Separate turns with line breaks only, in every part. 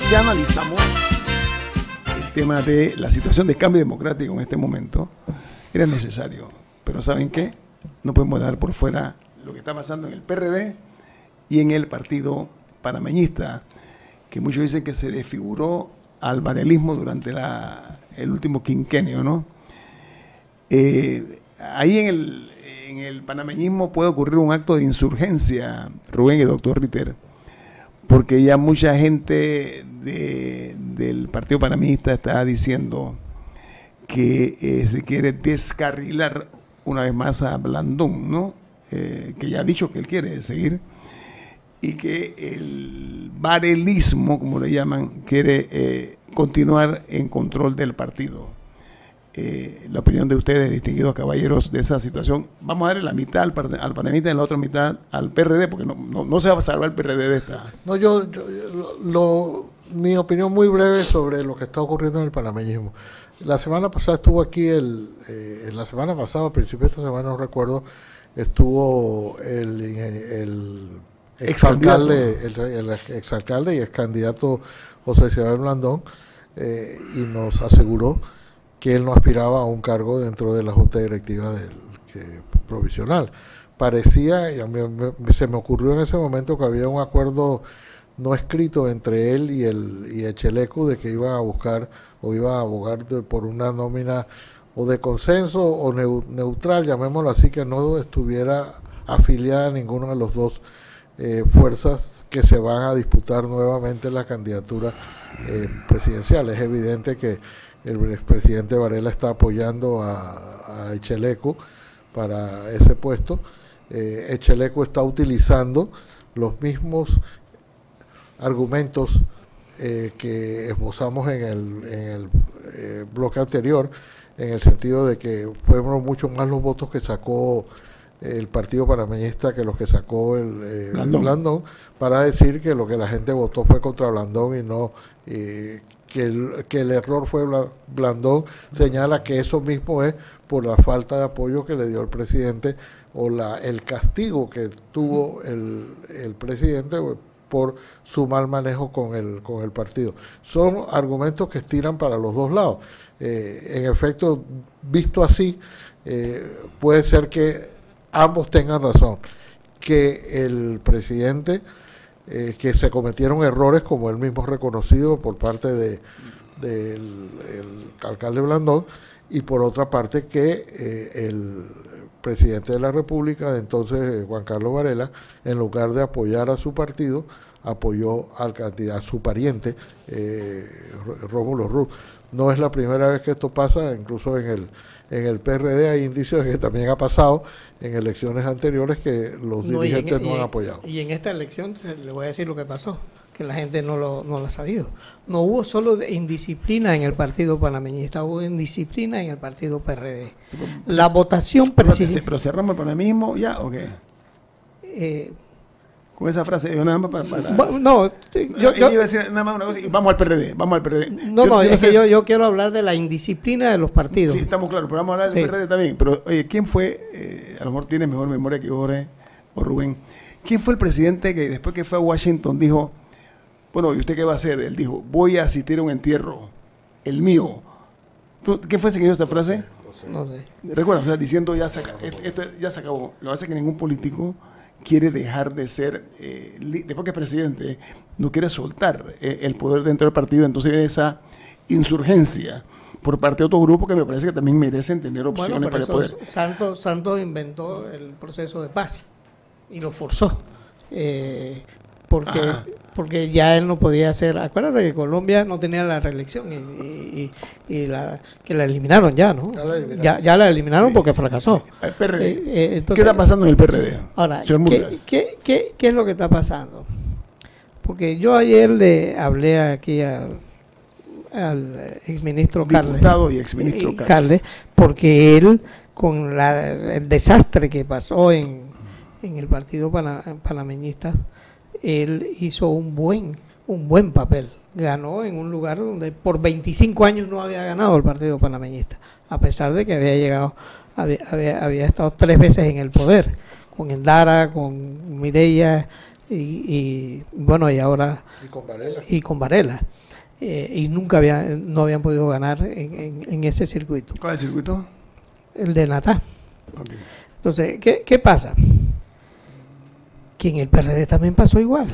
ya analizamos el tema de la situación de cambio democrático en este momento. Era necesario, pero ¿saben qué? No podemos dejar por fuera lo que está pasando en el PRD y en el Partido Panameñista, que muchos dicen que se desfiguró al varelismo durante el último quinquenio, ¿no? Ahí en el panameñismo puede ocurrir un acto de insurgencia, Rubén y doctor Ritter, porque ya mucha gente del Partido Panameñista está diciendo que se quiere descarrilar una vez más a Blandón, ¿no? Que ya ha dicho que él quiere seguir, y que el varelismo, como le llaman, quiere continuar en control del partido. La opinión de ustedes, distinguidos caballeros, de esa situación. Vamos a darle la mitad al panameñista y la otra mitad al PRD, porque no se va a salvar el PRD de esta.
No, mi opinión muy breve sobre lo que está ocurriendo en el panameñismo. La semana pasada estuvo aquí, la semana pasada, al principio de esta semana, no recuerdo, estuvo el exalcalde y ex candidato José Isabel Blandón, y nos aseguró que él no aspiraba a un cargo dentro de la Junta Directiva provisional. Parecía, y se me ocurrió en ese momento que había un acuerdo no escrito entre él y Echelecu de que iba a buscar o iba a abogar por una nómina o de consenso o neutral, llamémoslo así, que no estuviera afiliada a ninguno de los dos fuerzas que se van a disputar nuevamente la candidatura presidencial. Es evidente que el expresidente Varela está apoyando a Echelecu para ese puesto. Echelecu está utilizando los mismos argumentos que esbozamos en el bloque anterior, en el sentido de que fueron mucho más los votos que sacó el Partido Panameñista que los que sacó el Blandón, para decir que lo que la gente votó fue contra Blandón y no que el error fue Blandón. Señala que eso mismo es por la falta de apoyo que le dio el presidente o el castigo que tuvo el presidente por su mal manejo con el partido. Son argumentos que estiran para los dos lados. En efecto, visto así, puede ser que ambos tengan razón, que el presidente, que se cometieron errores, como él mismo reconocido por parte del alcalde Blandón, y por otra parte que el presidente de la República, de entonces Juan Carlos Varela, en lugar de apoyar a su partido, apoyó al candidato, a su pariente, Rómulo Ruz. No es la primera vez que esto pasa, incluso en el PRD hay indicios de que también ha pasado en elecciones anteriores que los dirigentes no han apoyado.
Y en esta elección, le voy a decir lo que pasó, que la gente no lo ha sabido. No hubo solo indisciplina en el Partido Panameñista, hubo indisciplina en el Partido PRD. La votación presidencial...
¿Pero cerramos el panameñismo ya o qué? Con esa frase, nada más para...
No,
yo iba a decir nada más una cosa y vamos al PRD.
Yo quiero hablar de la indisciplina de los partidos.
Sí, estamos claros, pero vamos a hablar del PRD también. Pero, oye, ¿quién fue, a lo mejor tienes mejor memoria que Jorge o Rubén, quién fue el presidente que después que fue a Washington dijo, bueno, ¿y usted qué va a hacer? Él dijo, voy a asistir a un entierro, el mío. ¿Qué fue ese que dijo esta frase?
No sé.
Recuerda, o sea, diciendo, esto ya se acabó. Lo que hace que ningún político quiere dejar de ser, después que es presidente, no quiere soltar el poder dentro del partido. Entonces viene esa insurgencia por parte de otros grupos que me parece que también merecen tener opciones para el poder.
Santos inventó el proceso de paz y lo forzó, porque ya él no podía hacer. Acuérdate que Colombia no tenía la reelección y que la eliminaron ya, ¿no? Ya la eliminaron, sí, porque fracasó.
El PRD. Entonces, ¿qué está pasando en el PRD?
Ahora, ¿qué es lo que está pasando? Porque yo ayer le hablé aquí al exministro Carles.
Diputado y exministro
Carles, porque él, con el desastre que pasó en el Partido Panameñista, él hizo un buen papel. Ganó en un lugar donde por 25 años no había ganado el Partido Panameñista, a pesar de que había estado 3 veces en el poder, con Endara, con Mireya y bueno, y ahora
y con Varela,
y nunca no habían podido ganar en ese circuito.
¿Cuál es el circuito?
El de Natá.
Okay.
Entonces, ¿qué pasa? Que en el PRD también pasó igual.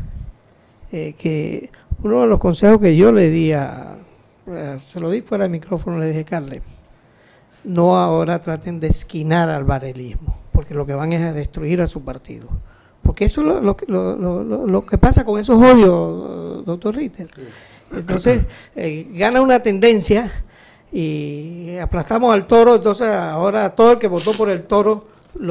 Que uno de los consejos que yo le di se lo di fuera del micrófono, le dije, Carles, no ahora traten de esquinar al varelismo, porque lo que van es a destruir a su partido. Porque eso es lo que pasa con esos odios, doctor Ritter. Entonces, gana una tendencia y aplastamos al toro, entonces ahora todo el que votó por el toro,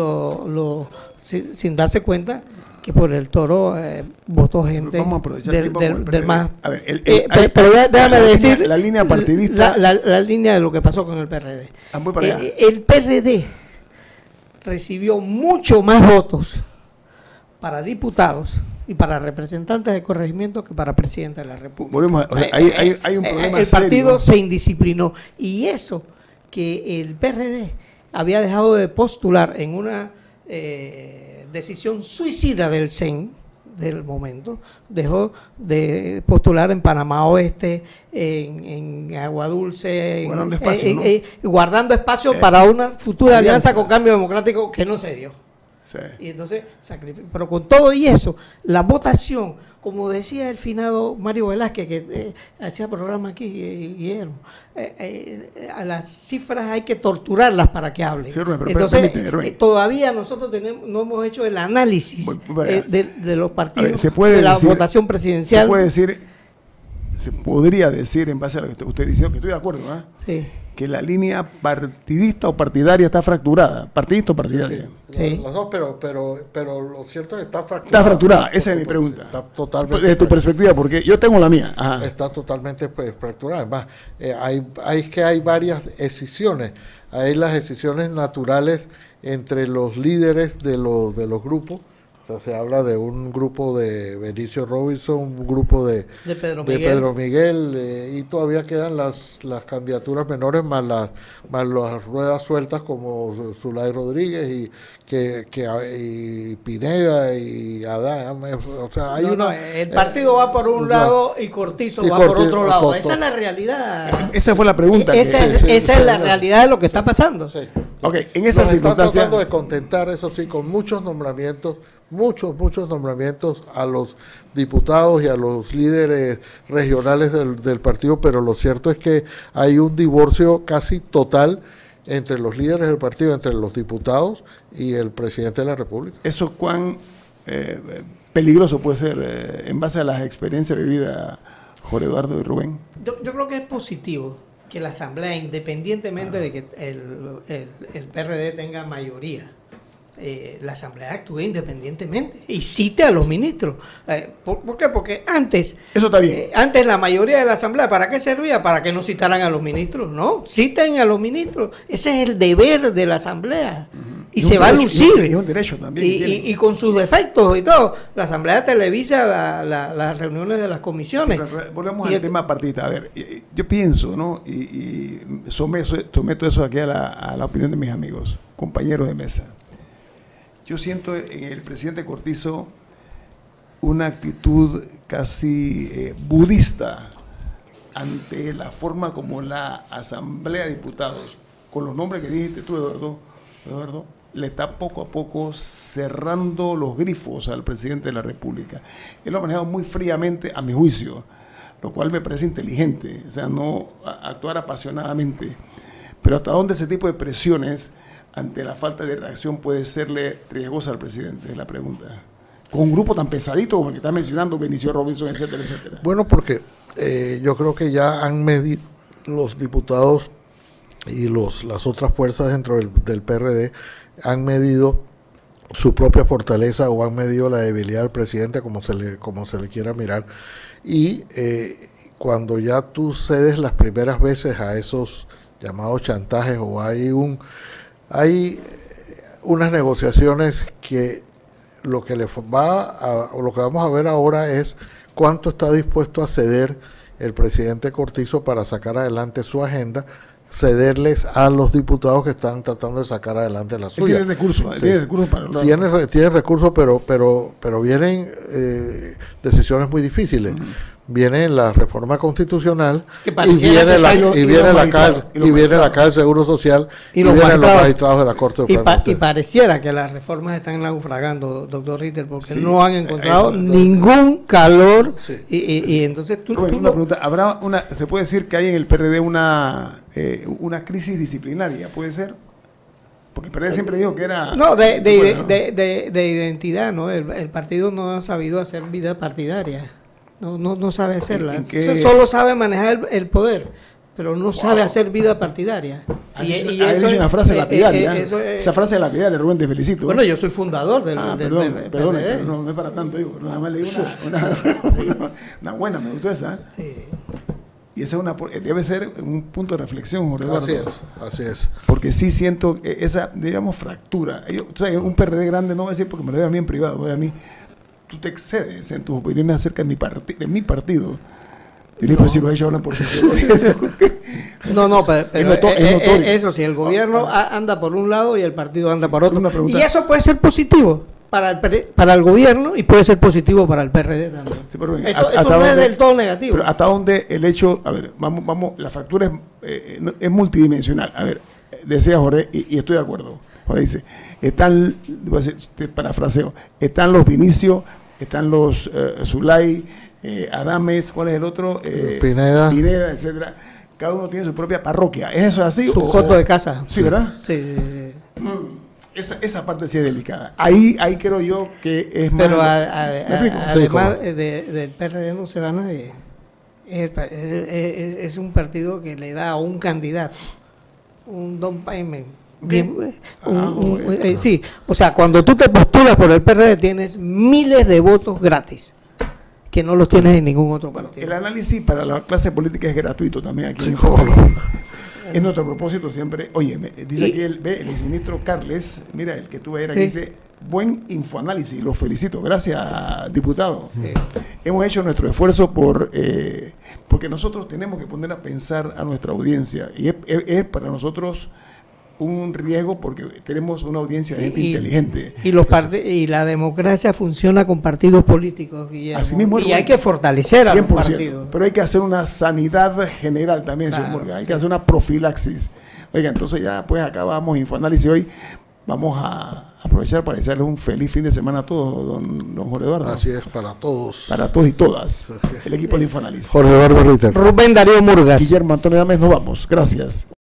sin darse cuenta que por el toro votó gente del más.
A ver,
pero déjame decir
la línea partidista.
La línea de lo que pasó con el PRD. El PRD recibió mucho más votos para diputados y para representantes de corregimiento que para presidente de la República.
Hay un problema
el partido
serio.
se indisciplinó, y eso que el PRD había dejado de postular en una decisión suicida del CEN del momento, dejó de postular en Panamá Oeste, en Agua Dulce, guardando espacio para una futura alianza con Cambio Democrático que no se dio.
Sí.
Y entonces, pero con todo y eso, la votación, como decía el finado Mario Velázquez, que hacía programa aquí, Guillermo, a las cifras hay que torturarlas para que hablen.
Sí, Rubén,
entonces, todavía nosotros no hemos hecho el análisis de los partidos,
ver,
la votación presidencial.
Se podría decir, en base a lo que usted dice, que estoy de acuerdo,
sí,
que la línea partidista o partidaria está fracturada. ¿Partidista o partidaria?
Sí. Los dos, pero lo cierto es que está fracturada.
Está fracturada, esa es mi pregunta.
Está totalmente.
Desde tu perspectiva, porque yo tengo la mía. Ajá.
Está totalmente fracturada. Además, hay varias escisiones. Hay las escisiones naturales entre los líderes de los grupos. O sea, se habla de un grupo de Benicio Robinson, un grupo de Pedro Miguel, y todavía quedan las candidaturas menores más las ruedas sueltas como Zulay Rodríguez y Pineda y Adán. O sea, hay
el partido va por un lado y Cortizo va por otro lado. Esa es la realidad.
Esa fue la pregunta.
Esa es la realidad de lo que está pasando.
Sí.
Okay, en esa circunstancia,
están tratando de contentar, eso sí, con muchos nombramientos a los diputados y a los líderes regionales del partido, pero lo cierto es que hay un divorcio casi total entre los líderes del partido, entre los diputados y el presidente de la República.
¿Eso cuán peligroso puede ser en base a las experiencias vividas, Jorge Eduardo y Rubén?
Yo creo que es positivo que la Asamblea, independientemente de que el PRD tenga mayoría, la Asamblea actúe independientemente y cite a los ministros. ¿Por qué? Porque antes,
eso está bien.
Antes la mayoría de la Asamblea, ¿para qué servía? Para que no citaran a los ministros. No, citen a los ministros. Ese es el deber de la Asamblea. Y se va a lucir.
Es un derecho también.
Y con sus defectos y todo. La Asamblea televisa las reuniones de las comisiones.
Sí, volvemos al tema partidista. A ver, yo pienso, ¿no? Y someto eso aquí a la opinión de mis amigos, compañeros de mesa. Yo siento en el presidente Cortizo una actitud casi budista ante la forma como la Asamblea de Diputados, con los nombres que dijiste tú, Eduardo, le está poco a poco cerrando los grifos al presidente de la República. Él lo ha manejado muy fríamente, a mi juicio, lo cual me parece inteligente, o sea, no actuar apasionadamente. Pero hasta dónde ese tipo de presiones ante la falta de reacción puede serle riesgosa al presidente, es la pregunta. Con un grupo tan pesadito como el que está mencionando, Benicio Robinson, etcétera, etcétera.
Bueno, porque yo creo que ya han medido los diputados y las otras fuerzas dentro del PRD, han medido su propia fortaleza o han medido la debilidad del presidente, como se le quiera mirar. Y cuando ya tú cedes las primeras veces a esos llamados chantajes o hay unas negociaciones que lo que vamos a ver ahora es cuánto está dispuesto a ceder el presidente Cortizo para sacar adelante su agenda cederles a los diputados que están tratando de sacar adelante la suya.
Tiene recursos,
Sí.
tiene recursos para lograrlo.
Tiene recursos, pero vienen decisiones muy difíciles. Viene la reforma constitucional
Que
y
pareciera
viene
que
la
hay los-
y
y
viene
los
la
magistrados,
caja
y los
y viene la
magistrados.
caja del Seguro Social
Y
y
los
vienen los
magistrados.
magistrados de la Corte
Y
Suprema.
pareciera que las reformas están naufragando, doctor Ritter, porque
Sí,
no han encontrado
eso,
ningún calor.
Sí.
Y entonces tú
Rubén,
no-
una pregunta, se puede decir que hay en el PRD una crisis disciplinaria, ¿puede ser? Porque el PRD siempre dijo que era...
No,
Bueno,
de identidad, ¿no? El partido no ha sabido hacer vida partidaria. No sabe hacerla.
¿En qué?
Solo sabe manejar el poder, pero no sabe hacer vida partidaria.
Ha dicho una frase lapidaria. Esa frase es lapidaria, Rubén, te felicito.
Bueno, yo soy fundador del
perdón,
PRD.
pero no es para tanto, digo, pero nada más leí una buena, me gustó esa.
Sí.
Y esa debe ser un punto de reflexión, Jorge Eduardo.
Así es.
Porque sí siento esa, digamos, fractura. Tú sabes, un PRD grande, no voy a decir porque me lo veo a mí en privado, voy a mí, tú te excedes en tus opiniones acerca de mi partido. Y le digo, si lo he hecho, hablan por sí solos.
No, pero
Es notorio.
eso sí, el gobierno anda por un lado y el partido anda por otro.
Una pregunta.
Y eso puede ser positivo para el gobierno y puede ser positivo para el PRD también.
Sí, pero bien,
Eso
¿hasta
no es
dónde?
del todo negativo.
Pero hasta dónde el hecho, a ver, vamos, la fractura es multidimensional. A ver, decía Jorge, y estoy de acuerdo. Jorge dice, te parafraseo, están los Vinicio, están los Zulay, Adames, ¿cuál es el otro?
Pineda,
etcétera. Cada uno tiene su propia parroquia. ¿Es eso así?
Su coto de casa.
Sí, ¿verdad?
Sí.
Esa parte sí es delicada. Ahí creo yo que es más...
Pero
¿Me explico?
además del PRD no se va nadie. Es un partido que le da a un candidato un down payment. Sí, o sea, cuando tú te postulas por el PRD tienes miles de votos gratis que no los tienes en ningún otro partido.
El análisis para la clase política es gratuito también aquí.
Sí,
Es nuestro propósito siempre. Oye, dice aquí el exministro Carles, mira, el que tú ayer aquí dice, buen infoanálisis, los felicito. Gracias, diputado.
Sí.
Hemos hecho nuestro esfuerzo porque nosotros tenemos que poner a pensar a nuestra audiencia. Y es para nosotros un riesgo porque tenemos una audiencia de gente inteligente.
Y la democracia funciona con partidos políticos, Guillermo.
Así mismo,
y hay que fortalecer a los
100%,
partidos.
pero hay que hacer una sanidad general también,
Claro,
señor Morgan. Hay que hacer una profilaxis. Oiga, entonces ya pues acabamos Infoanálisis hoy. Vamos a aprovechar para desearles un feliz fin de semana a todos, don Jorge Eduardo.
Así es, para todos.
Para todos y todas. El equipo de Infoanálisis.
Jorge Eduardo Ritter.
Rubén Darío Murgas.
Guillermo Antonio Dames, nos vamos. Gracias.